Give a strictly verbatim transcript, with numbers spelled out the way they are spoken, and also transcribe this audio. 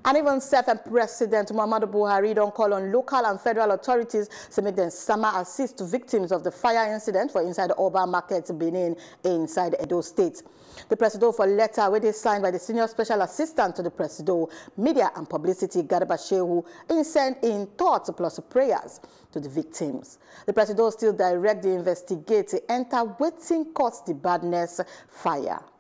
And even self and President Muhammadu Buhari don't call on local and federal authorities to make them summer assist to victims of the fire incident for inside the Oba Market, Benin, inside Edo State. The President for letter where they signed by the Senior Special Assistant to the President, Media and Publicity, Garba Shehu, in sent in thoughts plus prayers to the victims. The President still direct the investigate to enter waiting caused the badness fire.